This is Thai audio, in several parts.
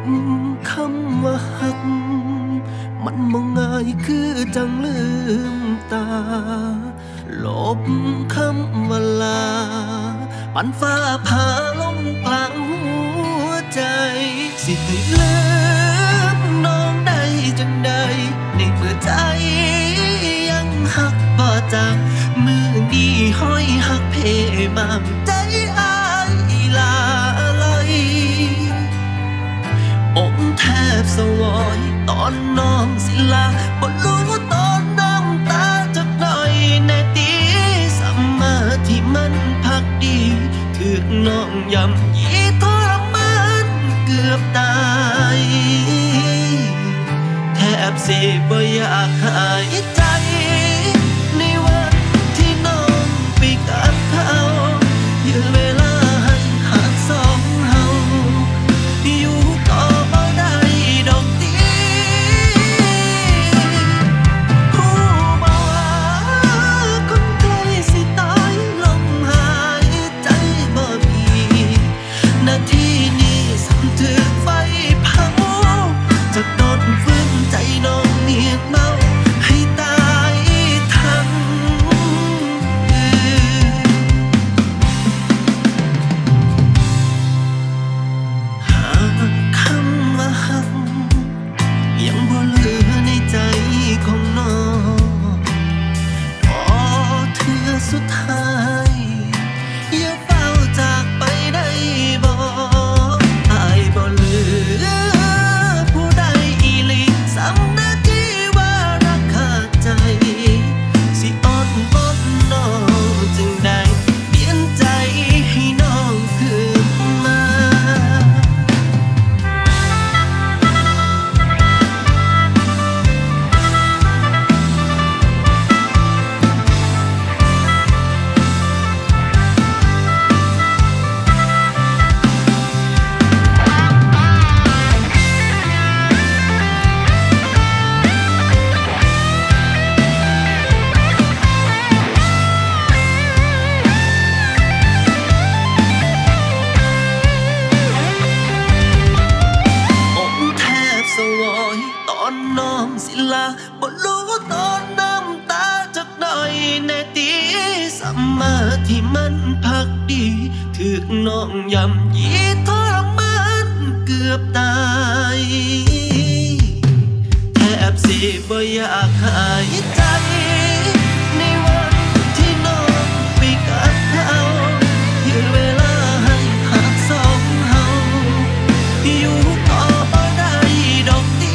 คำว่าหักมันบ่ง่ายคือจังลืมตาลบคำว่าลาปันฟ้าผ่าลงกลางหัวใจสิให้ลืมน้องได้จังใดในเมื่อใจยังหักบ่จางมือนี้ห้อยหักเพมางใจอายลาลอยอกแทบสวอยตอนน้องสิลาบ่รู้ตอนน้ำตาจักหน่อยแน่ตีสัมมาที่มันพักดีถึกน้องยำยีทรมานเกือบตายแทบสิบ่อยากหายใจในวันที่น้องไปกับเขายืนเวลาให้หักสองเฮาอยู่ต่อบ่ได้ดอกตีผู้บ่ว่าคนใกล้สิตายลมหายใจบ่มีนาทีนี้สัมถึกไฟเผาจะโดนฟื้นใจน้องเมียเมาให้ตายทั้งหากคำว่าหักยังบ่เหลือในใจของน้องพอเธอสุดท้ายอย่าเฝ้าจากไปได้บ่อายบ่เหลือผู้ใดอีหลีสำนึกที่ว่ารักขาดใจสิอ้อนวอนน้องจึงได้เปลี่ยนใจให้น้องคืนมาแทบสวอยตอนน้องสิลาบ่รู้ตอนน้ำตาจักหน่อยแน่ตีสัมมาที่มันพักดีถึกน้องยำยีทรมานเกือบตายแทบสิบ่อยากหายใจในวันที่น้องไปกับเขายืนเวลาให้หักสองเฮาอยู่ต่อบ่ได้ดอกตี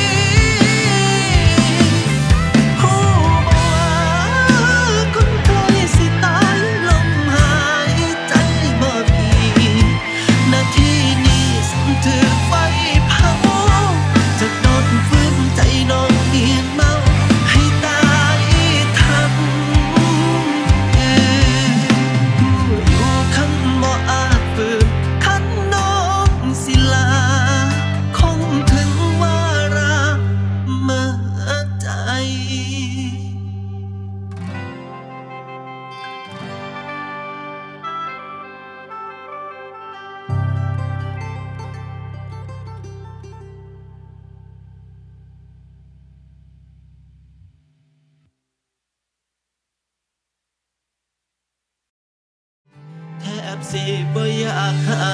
ผู้บ่ว่าคนใกล้สิตายลมหายใจบ่มีนาทีนี้สัมถึกไฟเผาจะโดนฟื้นใจน้องเมียเมาให้ตายทั้งผู้อยู่คันบ่อาจฝืนคันน้องสิลาคงถึงวาระเมื่อใจแทบสิบ่อยากหา